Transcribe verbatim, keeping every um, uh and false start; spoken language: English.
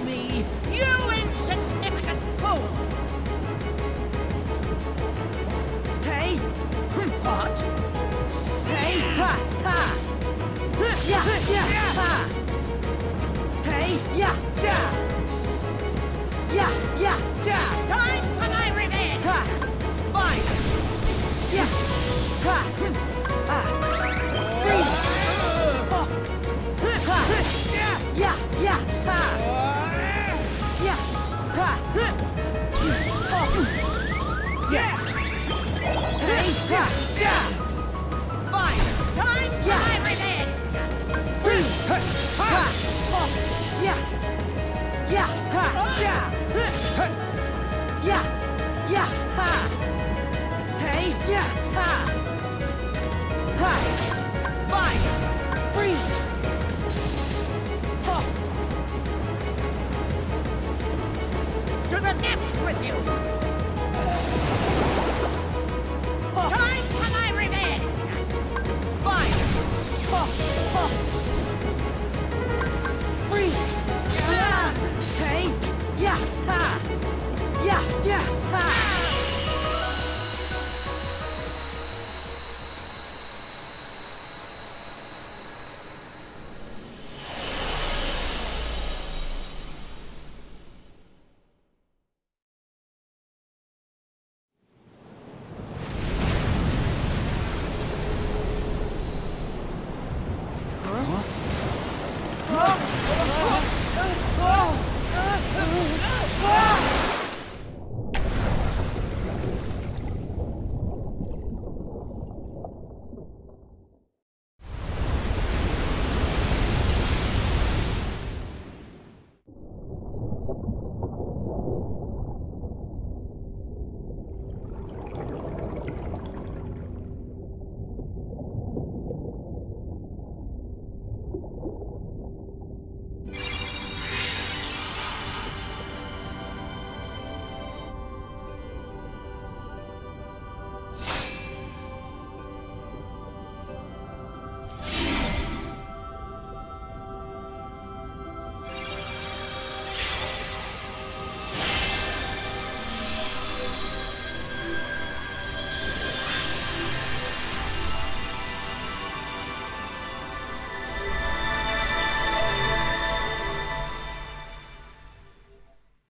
me, you insignificant fool! Hey! What? Hey! Ha! Ha! Yeah! Yeah! Ha! Hey! Yeah! Yeah! Yeah! Yeah! Yeah! Time for my revenge! Ha! Fine! Yeah! Ha! Ah! Freeze! Oh! Ha! Yeah! Yeah! Yeah! Ha! Yeah! Ha! Oh! Yeah! Hey! Ha! Yeah! Fine! Time for Yeah. my revenge! Freeze! Ha! Oh! Yeah! Yeah! Ha! Yeah! Yeah! Yeah! Ha! Hey! Yeah! Ha! Ha! Fine! Freeze! Oh! To the depths with you!